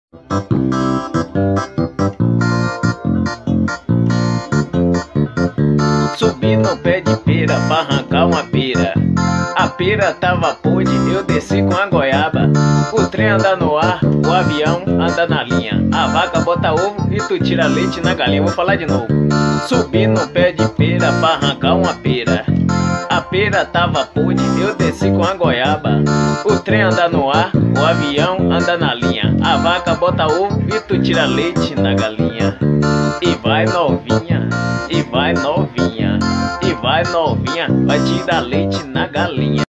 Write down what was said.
Subi no pé de pera pra arrancar uma pera. A pera tava podre, eu desci com a goiaba. O trem anda no ar, o avião anda na linha. A vaca bota ovo e tu tira leite na galinha. Vou falar de novo. Subi no pé de pera pra arrancar uma pera. A pera tava podre, eu desci com a goiaba. O trem anda no ar, o avião anda na linha. A vaca bota ovo e tu tira leite na galinha. E vai novinha, e vai novinha, e vai novinha, vai tirar leite na galinha.